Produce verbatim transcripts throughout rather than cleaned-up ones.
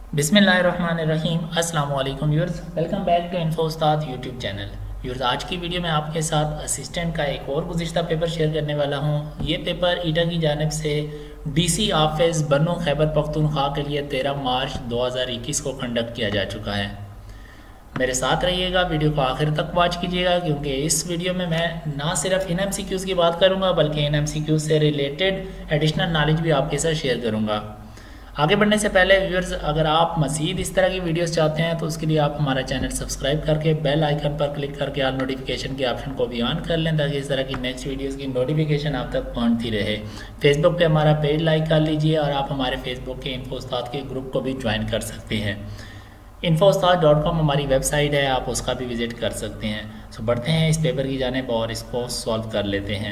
बिस्मिल्लाहिर्रहमानिर्रहीम। अस्सलाम वालेकुम viewers, welcome back to info Ustad YouTube channel. Viewers, आज की वीडियो में आपके साथ असिस्टेंट का एक और गुज़िश्ता पेपर शेयर करने वाला हूँ। ये पेपर ईटा की जानिब से डीसी ऑफिस बन्नू खैबर पख्तूनख्वा के लिए तेरह मार्च दो हज़ार इक्कीस को कंडक्ट किया जा चुका है। मेरे साथ रहिएगा, वीडियो को आखिर तक वॉच कीजिएगा, क्योंकि इस वीडियो में मैं ना सिर्फ इन एम सी क्यूज़ की बात करूँगा बल्कि इन एम सी क्यूज़ से रिलेटेड एडिशनल नॉलेज भी आपके साथ शेयर करूँगा। आगे बढ़ने से पहले व्यूअर्स, अगर आप मज़ीद इस तरह की वीडियोस चाहते हैं तो उसके लिए आप हमारा चैनल सब्सक्राइब करके बेल आइकन पर क्लिक करके ऑल नोटिफिकेशन के ऑप्शन को भी ऑन कर लें, ताकि इस तरह की नेक्स्ट वीडियोस की नोटिफिकेशन आप तक पहुंचती रहे। फेसबुक पे हमारा पेज लाइक कर लीजिए और आप हमारे फेसबुक के इन्फो उस्ताद के ग्रुप को भी ज्वाइन कर सकते हैं। इन्फो उस्ताद डॉट कॉम हमारी वेबसाइट है, आप उसका भी विज़िट कर सकते हैं। सो बढ़ते हैं इस पेपर की जानिब और इसको सॉल्व कर लेते हैं।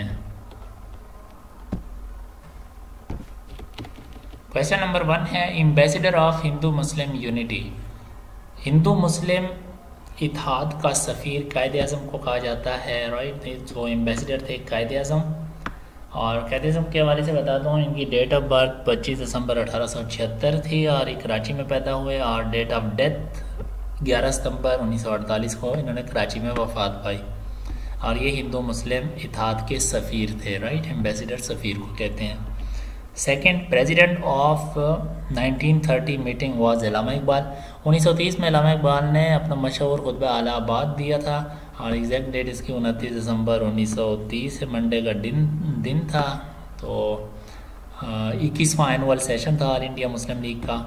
क्वेश्चन नंबर वन है, ambassador of Hindu Muslim unity. हिंदू मुस्लिम इत्तेहाद का सफ़ीर कायद आज़म को कहा जाता है, राइट। तो एम्बेसडर थे कायद आज़म। और कायद आज़म के हवाले से बताता हूँ, इनकी डेट ऑफ बर्थ पच्चीस दिसंबर अठारह सौ छिहत्तर थी और ये कराची में पैदा हुए, और डेट ऑफ डेथ ग्यारह सितंबर उन्नीस सौ अड़तालीस को इन्होंने कराची में वफात पाई। और ये हिंदू मुस्लिम इत्तेहाद के सफ़ीर थे, राइट। एम्बेसडर सफ़ीर को कहते हैं। Second, president of nineteen thirty meeting was Allama Iqbal. उन्नीस सौ तीस में अल्लामा इकबाल ने अपना मशहूर खुतबा इलाहाबाद दिया था, और एग्जैक्ट डेट इसकी उनतीस दिसंबर उन्नीस सौ तीस मंडे का दिन दिन था। तो इक्कीसवां एनुअल सेशन था ऑल इंडिया मुस्लिम लीग का।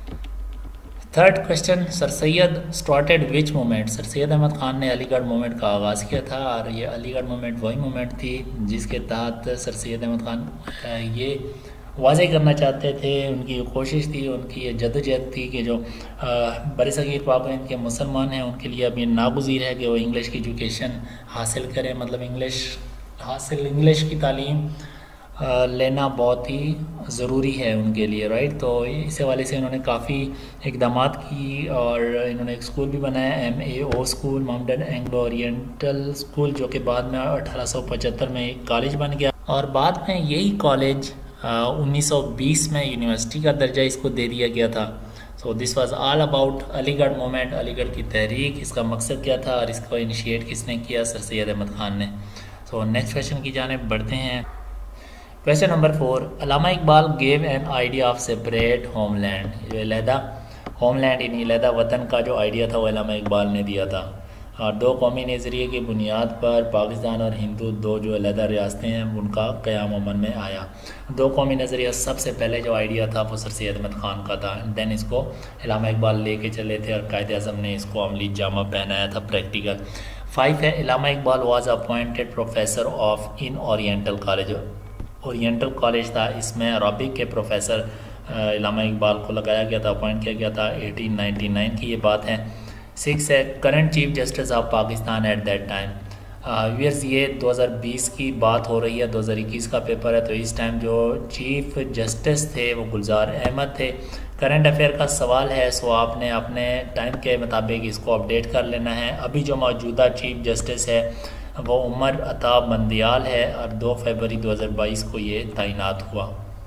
Third question, sir Syed started which movement. Sir Syed Ahmad Khan ने अलीगढ़ मूवमेंट का आगाज़ किया था, और ये अलीगढ़ मूवमेंट वही मूवमेंट थी जिसके तहत सर सैयद अहमद ख़ान ये वाज़े करना चाहते थे, उनकी कोशिश थी, उनकी ये जदोजहद थी कि जो बरसगीर पाक हिंद के मुसलमान हैं उनके लिए अब ये नागुज़ीर है कि वो इंग्लिश की एजुकेशन हासिल करें, मतलब इंग्लिश हासिल इंग्लिश की तालीम लेना बहुत ही ज़रूरी है उनके लिए, राइट। तो इस हवाले से इन्होंने काफ़ी इकदाम की, और इन्होंने एक स्कूल भी बनाया, M A O school, mountain Anglo Oriental school, जो कि बाद में अठारह सौ पचहत्तर में एक कॉलेज बन गया, और बाद में यही कॉलेज उन्नीस सौ बीस में यूनिवर्सिटी का दर्जा इसको दे दिया गया था। So this was all about Aligarh movement, Aligarh की तहरीक। इसका मकसद क्या था और इसको इनिशिएट किसने किया? सर सैयद अहमद ख़ान ने। सो नेक्स्ट क्वेश्चन की जानिब बढ़ते हैं। Question number four, Allama Iqbal gave an idea of separate homeland. जो अलहदा होमलैंड यानी अलहदा वतन का जो आइडिया था वो अल्लामा इकबाल ने दिया था। और दो कौमी नज़रिए की बुनियाद पर पाकिस्तान और हिंदू दो जो अलहदा रियासतें हैं उनका क़याम अमल में आया। दो कौमी नज़रिया सबसे पहले जो आइडिया था वो सर सैयद अहमद ख़ान का था, देन इसको अल्लामा इकबाल लेके चले थे और कायद आज़म ने इसको अमली जामा पहनाया था, प्रैक्टिकल। फाइव है, Allama Iqbal was appointed professor of in Oriental college. Oriental college था, इसमें अरबिक के प्रोफेसर अल्लामा इकबाल को लगाया गया था, अपॉइंट किया गया था। एटीन नाइन्टी नाइन की ये बात है। सिक्स है, current chief justice of Pakistan at that time. Viewers, ये दो हज़ार बीस की बात हो रही है, दो हज़ार इक्कीस का पेपर है, तो इस टाइम जो चीफ जस्टिस थे वो गुलजार अहमद थे। करंट अफेयर का सवाल है, सो आपने अपने टाइम के मुताबिक इसको अपडेट कर लेना है। अभी जो मौजूदा चीफ जस्टिस है वो उमर अता बंदियाल है, और दो फरवरी दो हज़ार बाईस को ये तैनात हुआ।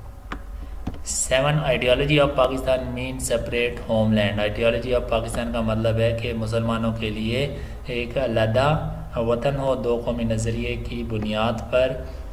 Seven, ideology of Pakistan mean separate homeland. Ideology of Pakistan का मतलब है कि मुसलमानों के लिए एक अलहदा वतन हो दो कौमी नज़रिए की बुनियाद पर।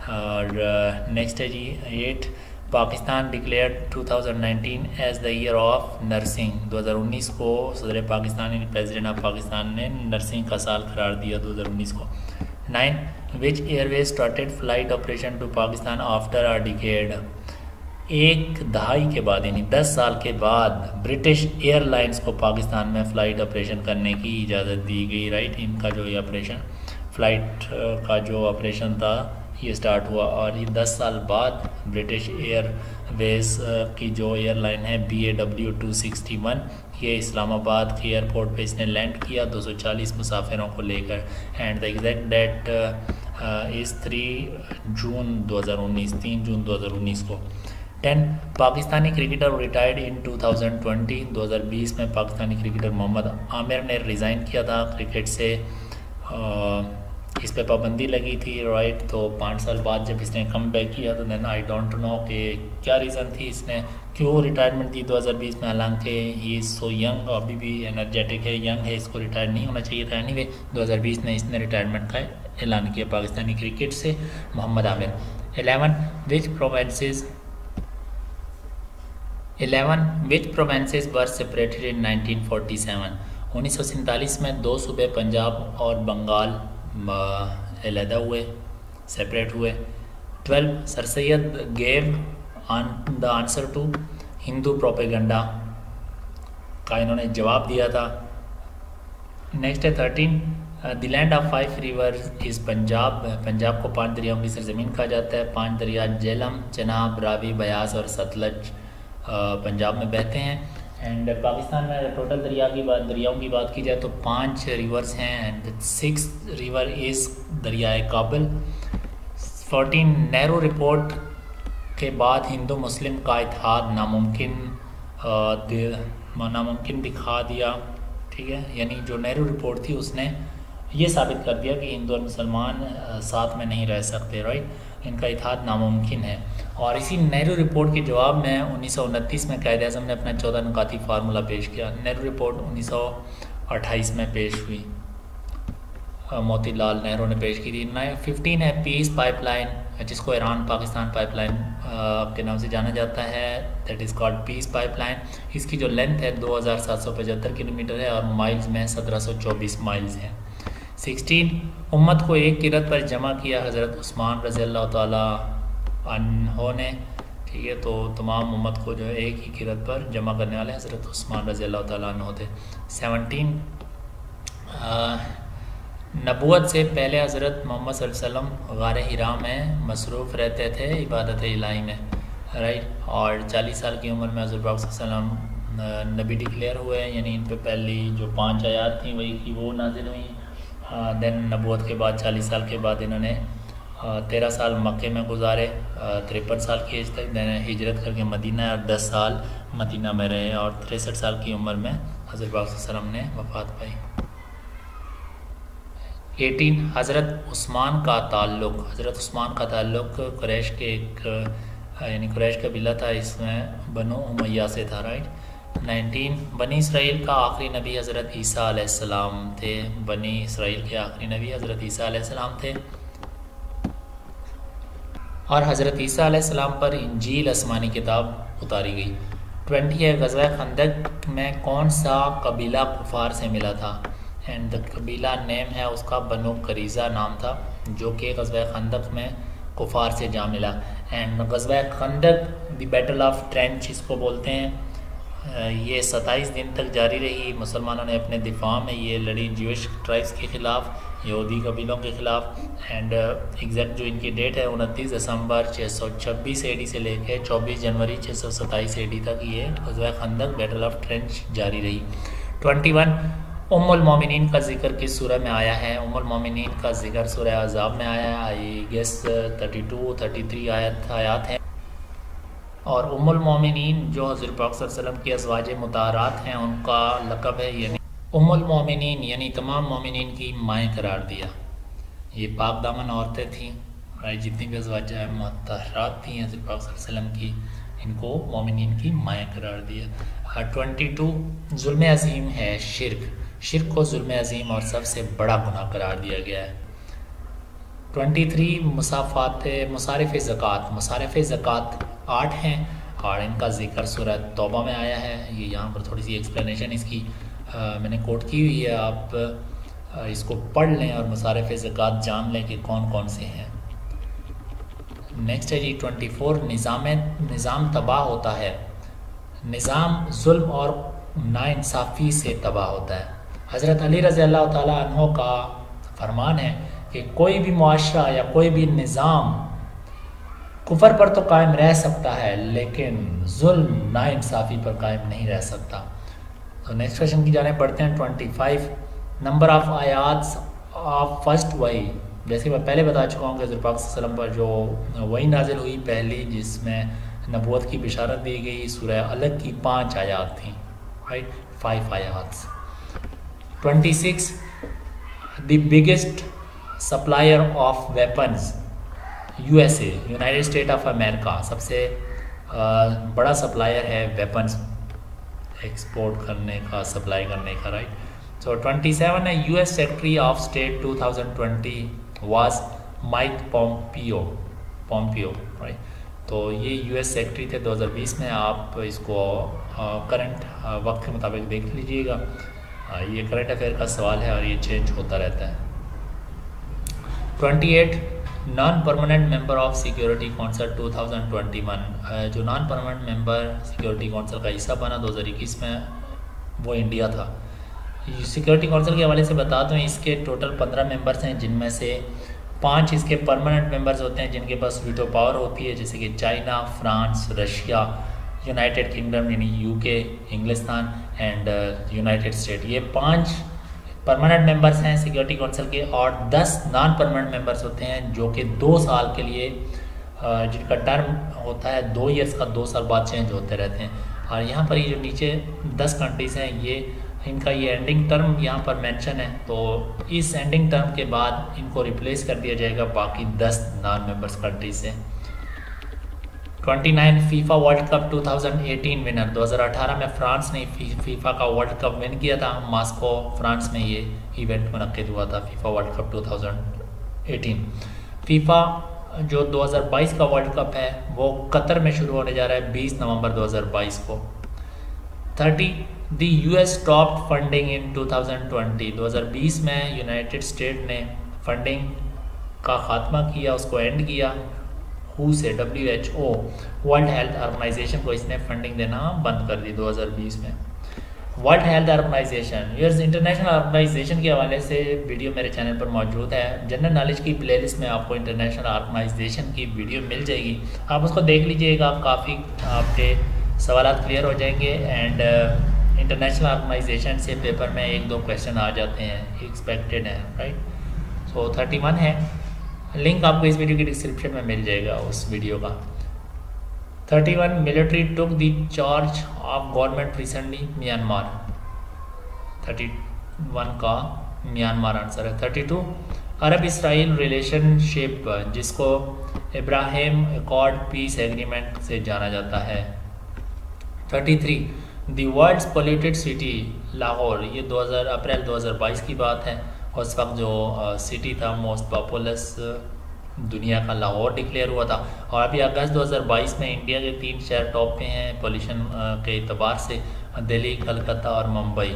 और नेक्स्ट है जी eight, Pakistan declare two thousand nineteen as the year of nursing. दो हज़ार उन्नीस को सदर पाकिस्तान यानी प्रेसिडेंट ऑफ पाकिस्तान ने नर्सिंग का साल करार दिया दो हज़ार उन्नीस को। Nine, which airways started flight operation to Pakistan after a decade. एक दहाई के बाद यानी दस साल के बाद ब्रिटिश एयरलाइंस को पाकिस्तान में फ़्लाइट ऑपरेशन करने की इजाज़त दी गई, राइट। इनका जो ये ऑपरेशन फ़्लाइट का जो ऑपरेशन था ये स्टार्ट हुआ, और ये दस साल बाद ब्रिटिश एयरवेज की जो एयरलाइन है B A W two sixty one, ये इस्लामाबाद के एयरपोर्ट पे इसने लैंड किया दो सौ चालीस मुसाफिरों को लेकर। And the exact date is three June दो हज़ार उन्नीस, तीन जून दो हज़ार उन्नीस को। Ten, Pakistani cricketer retired in two thousand twenty. दो हज़ार बीस में पाकिस्तानी क्रिकेटर मोहम्मद आमिर ने रिज़ाइन किया था क्रिकेट से। इस पे पाबंदी लगी थी, राइट। तो पाँच साल बाद जब इसने कम बैक किया तो देन आई डोंट नो कि क्या रीज़न थी, इसने क्यों रिटायरमेंट दी दो हज़ार बीस में। हालांकि ही इज़ सो यंग, अभी भी एनर्जेटिक है, यंग है, इसको रिटायर नहीं होना चाहिए था। एनीवे दो हज़ार बीस में इसने रिटायरमेंट का ऐलान किया पाकिस्तानी क्रिकेट से। Mohammad Amir. Eleven which provinces eleven which provinces were separated in nineteen forty seven. उन्नीस सौ सैंतालीस में दो सूबे पंजाब और बंगाल अलहदा हुए, सेपरेट हुए। Twelve sir Syed gave on the answer to Hindu propaganda का इन्होंने जवाब दिया था। नेक्स्ट है thirteen the land of five river is Punjab. Punjab को पांच दरियाओं की सरजमीन कहा जाता है। पांच दरिया झेलम, चनाब, रावी, बयास और सतलज पंजाब में बहते हैं। एंड पाकिस्तान में टोटल दरिया की बात दरियाओं की बात की जाए तो पांच रिवर्स हैं एंड सिक्स रिवर इज़ दरियाए काबल। फोर्टीन नेहरू रिपोर्ट के बाद हिंदू मुस्लिम का इत्तेहाद नामुमकिन नामुमकिन दिखा दिया, ठीक है। यानी जो नेहरू रिपोर्ट थी उसने ये साबित कर दिया कि हिंदू और मुसलमान साथ में नहीं रह सकते, राइट। इनका इत्तेहाद नामुमकिन है। और इसी नेहरू रिपोर्ट के जवाब में उन्नीस सौ उनतीस में कायदे आज़म ने अपना चौदह नुकाती फार्मूला पेश किया। नेहरू रिपोर्ट उन्नीस सौ अट्ठाईस में पेश हुई, मोतीलाल नेहरू ने पेश की थी। फिफ्टीन है पीस पाइपलाइन, जिसको ईरान पाकिस्तान पाइपलाइन के नाम से जाना जाता है, that is called peace pipeline. इसकी जो लेंथ है दो हज़ार सात सौ पचहत्तर किलोमीटर है और माइल्स में सत्रह सौ चौबीस माइल्स हैं। सिक्सटीन उम्मत को एक किरत पर जमा किया हज़रत उस्मान रज़ी अल्लाह ताला अन्हो ने, ठीक है। तो तमाम उम्मत को जो है एक ही किरत पर जमा करने वाले हज़रत उस्मान रज़ी अल्लाह ताला अन्हो थे। सेवनटीन नबूवत से पहले हज़रत मोहम्मद सल्लल्लाहु अलैहि वसल्लम गार हिरा में मसरूफ़ रहते थे इबादत इलाही में, राइट। और चालीस साल की उम्र में हज़रत पाक सल्लल्लाहु अलैहि वसल्लम नबी डिक्लेयर हुए, यानी इन पे पहली जो पांच आयात थी वही की वो नाजिल हुई। देन नबूवत के बाद चालीस साल के बाद इन्होंने तेरह साल मक्के में गुजारे, तिरपन साल की एज तक। देन हिजरत करके मदीना और दस साल मदीना में रहे और तिरसठ साल की उम्र में हज़रत पाक सल्लल्लाहु अलैहि वसल्लम ने वफ़ात पाई। एटीन हज़रत उस्मान का ताल्लुक़ हज़रत उस्मान का ताल्लुक़ कुरैश के एक यानी कुरैश कबीला था, इसमें बनो उमैया से था, राइट। नाइनटीन बनी इसराइल का आखिरी नबी हज़रत ईसा अलैहिस्सलाम थे। बनी इसराइल के आखिरी नबी हज़रत ईसा अलैहिस्सलाम थे और हज़रत ईसा अलैहिस्सलाम पर इंजील आसमानी किताब उतारी गई। ट्वेंटी है ग़ज़वा खंदक में कौन सा कबीला कुफार से मिला था। एंड द कबीला नेम है उसका बनो करीज़ा नाम था, जो कि ग़ज़वा खंदक में कुफार से जा मिला। एंड ग़ज़वा खंदक द बैटल ऑफ ट्रेंच इसको बोलते हैं। ये सत्ताईस दिन तक जारी रही। मुसलमानों ने अपने दिफा में ये लड़ी ज्यूइश ट्राइब्स के ख़िलाफ़, यहूदी कबीलों के ख़िलाफ़। एंड एग्जैक्ट जो इनकी डेट है उनतीस दिसंबर छः सौ छब्बीस ए डी से लेकर चौबीस जनवरी छः सौ सत्ताईस ए डी तक ये ग़ज़वा खंदक बैटल ऑफ ट्रेंच जारी रही। ट्वेंटी वन उम्मुल मोमिनीन का जिक्र किस सूरह में आया है। उम्मुल मोमिनीन का जिक्र सूरह अहज़ाब में आया है। I guess thirty two thirty three आयत आयात हैं। और उम्मुल मोमिनीन जो हज़रत पाक सल्लल्लाहु अलैहि वसल्लम की अज़वाज मुताहरात हैं उनका लक़ब है, यानी उम्मुल मोमिनीन यानी तमाम मोमिनीन की माएँ करार दिया। ये पाक दामन औरतें थीं, राइट। जितनी भी अज़वाज मुताहरात थी हज़रत पाक सल्लल्लाहु अलैहि वसल्लम की, इनको मोमिनीन की माएँ करार दिया। ट्वेंटी टू जुल्म अज़ीम है शिरक शिरक को जुल्म अज़ीम और सबसे बड़ा गुनाह करार दिया गया है। ट्वेंटी थ्री मुसाफ़ात मुसारिफ़ ज़कात मुसारिफ़ ज़कात आठ हैं और इनका जिक्र सूरह तौबा में आया है। ये यहाँ पर थोड़ी सी एक्सप्लेनेशन इसकी आ, मैंने कोट की हुई है, आप आ, इसको पढ़ लें और मुसारिफ़ ज़कात जान लें कि कौन कौन से हैं। नेक्स्ट है जी ट्वेंटी फोर निज़ाम निज़ाम तबाह होता है। निज़ाम जुल्म और नाइंसाफ़ी से तबाह होता है। हज़रत अली रज़ी अल्लाह ताला अन्हो का फरमान है कि कोई भी मुआशरा या कोई भी निज़ाम कुफर पर तो कायम रह सकता है लेकिन जुल्म नाइंसाफ़ी पर कायम नहीं रह सकता। तो नेक्स्ट क्वेश्चन की जाने पढ़ते हैं। ट्वेंटी फाइव नंबर ऑफ आयात ऑफ फर्स्ट वही, जैसे मैं पहले बता चुका हूँ कि हज़रत पाक सल्लल्लाहु अलैहि वसल्लम पर जो वही नाजिल हुई पहली, जिसमें नबूवत की बिशारत दी गई, सूरह अलग की पाँच आयात थी, राइट, फाइव आयात। Twenty six the biggest supplier of weapons USA, United State of America सबसे बड़ा सप्लायर है वेपन्स एक्सपोर्ट करने का, सप्लाई करने का, राइट। सो ट्वेंटी सेवन है US secretary of state two thousand twenty was Mike Pompeo Pompeo right. तो ये यूएस सेक्रेटरी थे दो हज़ार बीस में। आप इसको करंट वक्त के मुताबिक देख लीजिएगा। ये करंट अफेयर का सवाल है और ये चेंज होता रहता है। Twenty eight non permanent member of security council two thousand twenty one, जो non permanent member security council का हिस्सा बना दो हज़ार इक्कीस में, वो इंडिया था। सिक्योरिटी काउंसिल के हवाले से बता दूं, इसके टोटल पंद्रह मेंबर्स हैं, जिनमें से पांच इसके परमानेंट मेंबर्स होते हैं जिनके पास वीटो पावर होती है, जैसे कि China, France, Russia, United Kingdom यानी यूके, इंग्लिस्तान एंड यूनाइटेड स्टेट। ये पांच परमानेंट मेंबर्स हैं सिक्योरिटी काउंसिल के, और दस नॉन परमानेंट मेंबर्स होते हैं जो कि दो साल के लिए, जिनका टर्म होता है दो इयर्स का, दो साल बाद चेंज होते रहते हैं। और यहाँ पर ये जो नीचे दस कंट्रीज़ हैं, ये इनका ये एंडिंग टर्म यहाँ पर मेंशन है, तो इस एंडिंग टर्म के बाद इनको रिप्लेस कर दिया जाएगा बाकी दस नॉन मेंबर्स कंट्रीज से। Twenty nine FIFA World Cup two thousand eighteen winner, दो हज़ार अठारह में फ्रांस ने फी, फीफा का वर्ल्ड कप विन किया था। मास्को फ्रांस में ये इवेंट मुनक्किद हुआ था, FIFA World Cup two thousand eighteen. FIFA जो दो हज़ार बाईस का वर्ल्ड कप है वो कतर में शुरू होने जा रहा है बीस नवंबर दो हज़ार बाईस को। Thirty the US stop funding in two thousand twenty, दो हज़ार बीस में यूनाइटेड स्टेट ने फंडिंग का खात्मा किया, उसको एंड किया। हु से, W H O, world health organization को इसने फंडिंग देना बंद कर दी दो हज़ार बीस में। World health organization, US international organization के हवाले से वीडियो मेरे चैनल पर मौजूद है। जनरल नॉलेज की प्लेलिस्ट में आपको इंटरनेशनल ऑर्गेनाइजेशन की वीडियो मिल जाएगी, आप उसको देख लीजिएगा, काफ़ी आपके सवाल क्लियर हो जाएंगे। एंड इंटरनेशनल ऑर्गेनाइजेशन से पेपर में एक दो क्वेश्चन आ जाते हैं, एक्सपेक्टेड है, राइट। सो थर्टी वन है, लिंक आपको इस वीडियो की डिस्क्रिप्शन में मिल जाएगा उस वीडियो का। Thirty one military took the charge of government recently Myanmar, thirty one का म्यांमार आंसर है। Thirty two Arab Israel relationship, जिसको इब्राहिम अकॉर्ड पीस एग्रीमेंट से जाना जाता है। Thirty three the world's polluted city Lahore, ये दो हज़ार अप्रैल दो हज़ार बाईस की बात है। उस वक्त जो सिटी था मोस्ट पॉपुलस दुनिया का, लाहौर डिक्लेयर हुआ था। और अभी अगस्त दो हज़ार बाईस में इंडिया के तीन शहर टॉप पे हैं पोल्यूशन के एतबार से, दिल्ली, कलकत्ता और Mumbai.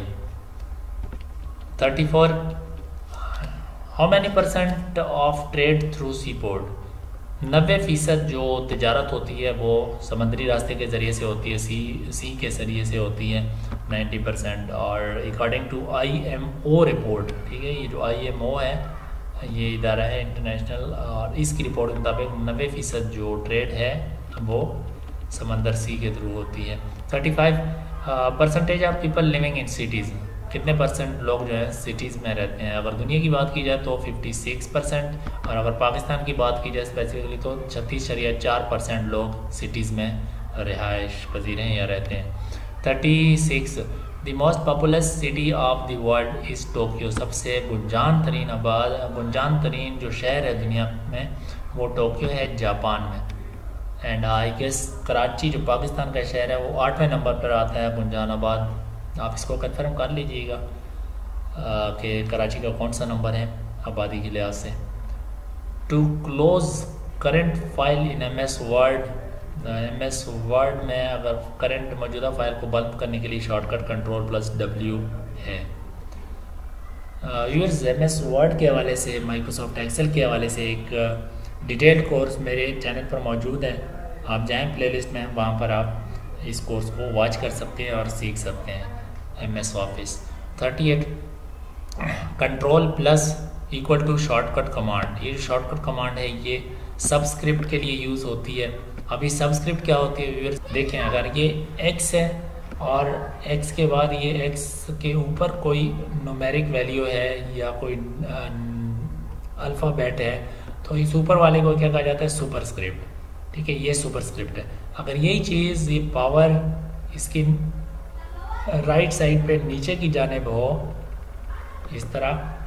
Thirty four how many percent of trade through sea port, नब्बे फ़ीसद जो तिजारत होती है वो समंदरी रास्ते के ज़रिए से होती है, सी सी के ज़रिए से होती है नाइन्टी परसेंट। और according to I M O report, ठीक है, ये जो आई एम ओ है ये इदारा है इंटरनेशनल, और इसकी रिपोर्ट के मुताबिक नब्बे फ़ीसद जो ट्रेड है वो समंदर सी के थ्रू होती है। Thirty five percentage of people living in cities, कितने परसेंट लोग जो है सिटीज़ में रहते हैं। अगर दुनिया की बात की जाए तो फिफ्टी सिक्स परसेंट, और अगर पाकिस्तान की बात की जाए स्पेसिफिकली तो छत्तीस शरिया चार परसेंट लोग सिटीज़ में रिहाइश पजीर हैं या रहते हैं। Thirty six the most populous city of the world is Tokyo, सबसे गुंजान तरीन आबाद गुंजान तरीन जो शहर है दुनिया में वो टोक्यो है, जापान में। एंड आई गेस कराची जो पाकिस्तान का शहर है वो आठवें नंबर पर आता है, गुंजान आबाद। आप इसको कंफर्म कर लीजिएगा कि कराची का कौन सा नंबर है आबादी के लिहाज से। To close current file in M S word, M S word में अगर करंट मौजूदा फाइल को बंद करने के लिए शॉर्टकट कंट्रोल प्लस डब्ल्यू है। यूएस एम एस वर्ड के हवाले से, माइक्रोसॉफ्ट एक्सेल के हवाले से एक डिटेल्ड कोर्स मेरे चैनल पर मौजूद है, आप जाएं प्लेलिस्ट में, वहाँ पर आप इस कोर्स को वॉच कर सकते हैं और सीख सकते हैं M S office. Thirty eight control plus equal to shortcut command, ये शॉर्टकट कमांड है ये सबस्क्रिप्ट के लिए यूज़ होती है। अभी सबस्क्रिप्ट क्या होती है व्यूअर्स, देखें, अगर ये एक्स है और एक्स के बाद ये एक्स के ऊपर कोई न्यूमेरिक वैल्यू है या कोई अल्फ़ाबेट है तो इस ऊपर वाले को क्या कहा जाता है, सुपरस्क्रिप्ट, ठीक है, ये सुपरस्क्रिप्ट है। अगर यही चीज़ ये पावर इसकी राइट साइड पे नीचे की जानिब हो इस तरह,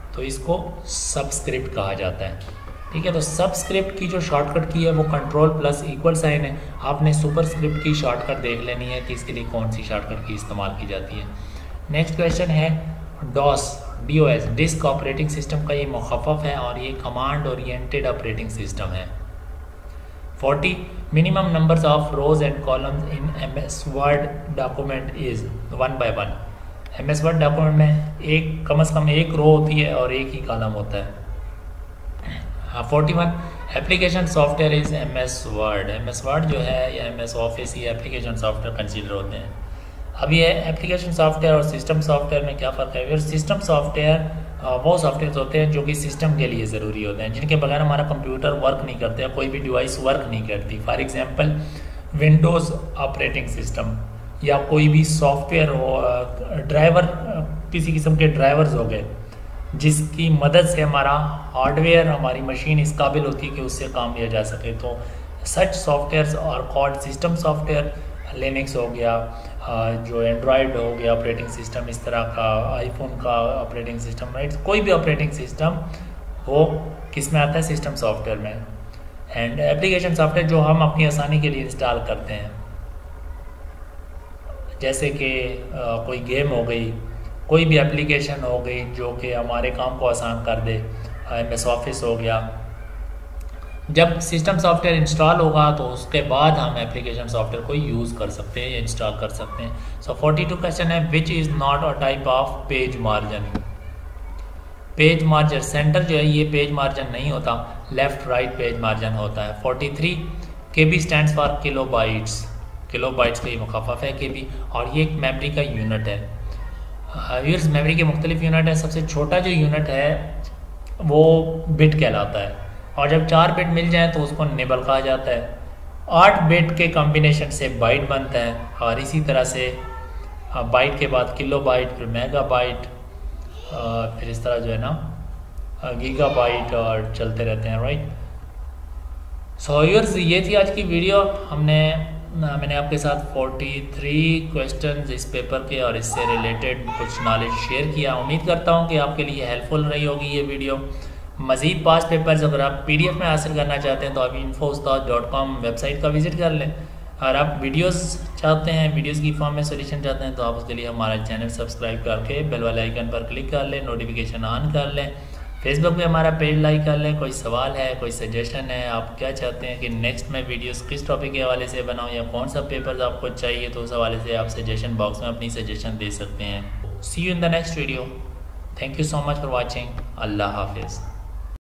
तो इसको सबस्क्रिप्ट कहा जाता है। ठीक है, तो सबस्क्रिप्ट की जो शॉर्टकट की है वो कंट्रोल प्लस इक्वल साइन है। आपने सुपरस्क्रिप्ट की शॉर्टकट देख लेनी है कि इसके लिए कौन सी शॉर्टकट की इस्तेमाल की जाती है। नेक्स्ट क्वेश्चन है DOS, D O S, disk operating system का ये मुखफ़फ़ है और ये कमांड ओरिएंटेड ऑपरेटिंग सिस्टम है। Forty, minimum numbers of rows and columns in M S word document is one by one. M S word document में एक कम से कम एक रो होती है और एक ही कॉलम होता है। Forty one, application software is M S word. M S word जो है या एम एस ऑफिस ये एप्लीकेशन सॉफ्टवेयर कंसिडर होते हैं। अब ये एप्लीकेशन सॉफ्टवेयर और सिस्टम सॉफ्टवेयर में क्या फ़र्क है? सिस्टम सॉफ्टवेयर वो सॉफ्टवेयर होते हैं जो कि सिस्टम के लिए ज़रूरी होते हैं, जिनके बगैर हमारा कंप्यूटर वर्क नहीं करता है, कोई भी डिवाइस वर्क नहीं करती। For example Windows operating system या कोई भी सॉफ्टवेयर हो, ड्राइवर, किसी किस्म के ड्राइवर्स हो गए जिसकी मदद से हमारा हार्डवेयर, हमारी मशीन इस काबिल होती है कि उससे काम लिया जा सके। तो सच सॉफ्टवेयर्स और कॉल्ड सिस्टम सॉफ्टवेयर। लिनक्स हो गया, जो एंड्रॉयड हो गया ऑपरेटिंग सिस्टम, इस तरह का आईफोन का ऑपरेटिंग सिस्टम, राइट, कोई भी ऑपरेटिंग सिस्टम वो किस में आता है? सिस्टम सॉफ्टवेयर में। एंड एप्लीकेशन सॉफ्टवेयर जो हम अपनी आसानी के लिए इंस्टॉल करते हैं, जैसे कि कोई गेम हो गई, कोई भी एप्लीकेशन हो गई जो कि हमारे काम को आसान कर दे, एम एस ऑफिस हो गया। जब सिस्टम सॉफ्टवेयर इंस्टॉल होगा तो उसके बाद हम एप्लीकेशन सॉफ्टवेयर को यूज़ कर सकते हैं या इंस्टॉल कर सकते हैं। सो फोर्टी टू क्वेश्चन है which is not a type of page margin. Page margin center जो है ये पेज मार्जिन नहीं होता, लेफ्ट राइट पेज मार्जिन होता है। Forty three, K B stands for kilobytes. Kilobytes का ये मुखफ़फ़ है के बी, और ये एक मेमोरी का यूनिट है। यूर्स मेमोरी के मुख्तलिफ यूनिट है। सबसे छोटा जो यूनिट है वो बिट कहलाता है, और जब चार बिट मिल जाए तो उसको निबल कहा जाता है। आठ बिट के कॉम्बिनेशन से बाइट बनता है, और इसी तरह से बाइट के बाद किलो बाइट, फिर मेगा बाइट, फिर इस तरह जो है ना गीगा बाइट, और चलते रहते हैं, राइट। सो यूर्स ये थी आज की वीडियो। हमने मैंने आपके साथ तैंतालीस क्वेश्चंस इस पेपर के और इससे रिलेटेड कुछ नॉलेज शेयर किया। उम्मीद करता हूँ कि आपके लिए हेल्पफुल रही होगी ये वीडियो। मज़ीद पास पेपर्स अगर आप पीडीएफ में हासिल करना चाहते हैं तो आप इन्फो उस्ताद डॉट कॉम वेबसाइट का विज़िट कर लें। और आप वीडियोस चाहते हैं, वीडियोस की फॉर्म में सोल्यूशन चाहते हैं, तो आप उसके लिए हमारा चैनल सब्सक्राइब करके बेल वाले आइकन पर क्लिक कर लें, नोटिफिकेशन ऑन कर लें। फेसबुक पे हमारा पेज लाइक कर लें। कोई सवाल है, कोई सजेशन है, आप क्या चाहते हैं कि नेक्स्ट में वीडियोस किस टॉपिक के हवाले से बनाऊं या कौन सा पेपर्स आपको चाहिए, तो उस हवाले से आप सजेशन बॉक्स में अपनी सजेशन दे सकते हैं। See you in the next video. Thank you so much for watching. अल्लाह हाफिज़।